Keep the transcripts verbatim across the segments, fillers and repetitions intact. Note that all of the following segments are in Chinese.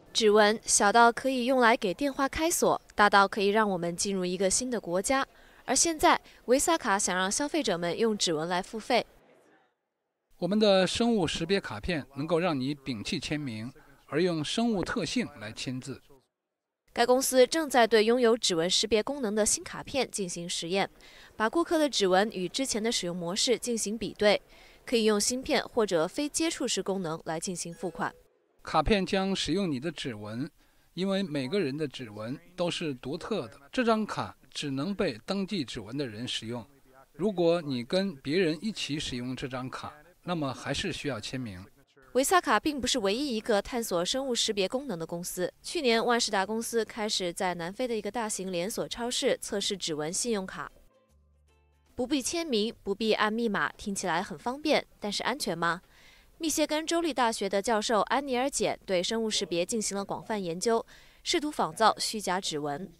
指纹小到可以用来给电话开锁，大到可以让我们进入一个新的国家。而现在，维萨卡想让消费者们用指纹来付费。 我们的生物识别卡片能够让你摒弃签名，而用生物特性来签字。 该公司正在对拥有指纹识别功能的新卡片进行实验，把顾客的指纹与之前的使用模式进行比对，可以用芯片或者非接触式功能来进行付款。 卡片将使用你的指纹，因为每个人的指纹都是独特的。这张卡只能被登记指纹的人使用。如果你跟别人一起使用这张卡，那么还是需要签名。 维萨卡并不是唯一一个探索生物识别功能的公司。去年，万事达公司开始在南非的一个大型连锁超市测试指纹信用卡。不必签名，不必按密码，听起来很方便，但是安全吗？密歇根州立大学的教授安尼尔·简对生物识别进行了广泛研究，试图仿造虚假指纹。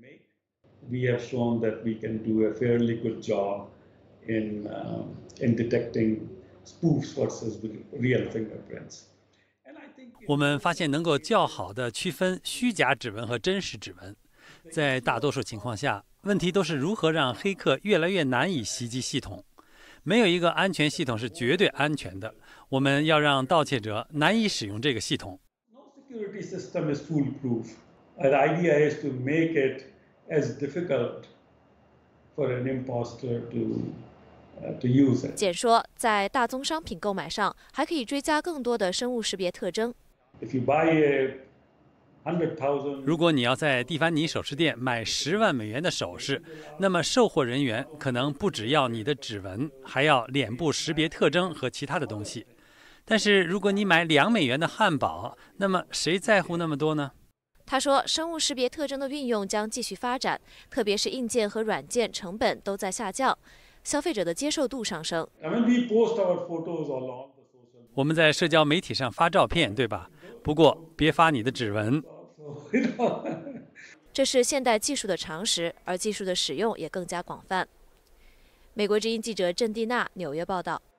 We have shown that we can do a fairly good job in uh, in detecting spoofs versus real fingerprints. 我们发现能够较好地区分虚假指纹和真实指纹。在大多数情况下，问题都是如何让黑客越来越难以袭击系统。没有一个安全系统是绝对安全的。我们要让盗窃者难以使用这个系统。 No security system is foolproof. The idea is to make it as difficult for an imposter to to use it. 简说，在大宗商品购买上，还可以追加更多的生物识别特征。 If you buy a hundred thousand， 如果你要在蒂凡尼首饰店买十万美元的首饰，那么售货人员可能不只要你的指纹，还要脸部识别特征和其他的东西。但是如果你买两美元的汉堡，那么谁在乎那么多呢？ 他说，生物识别特征的运用将继续发展，特别是硬件和软件成本都在下降，消费者的接受度上升。 我们在社交媒体上发照片，对吧？不过别发你的指纹。 这是现代技术的常识，而技术的使用也更加广泛。美国之音记者郑蒂娜纽约报道。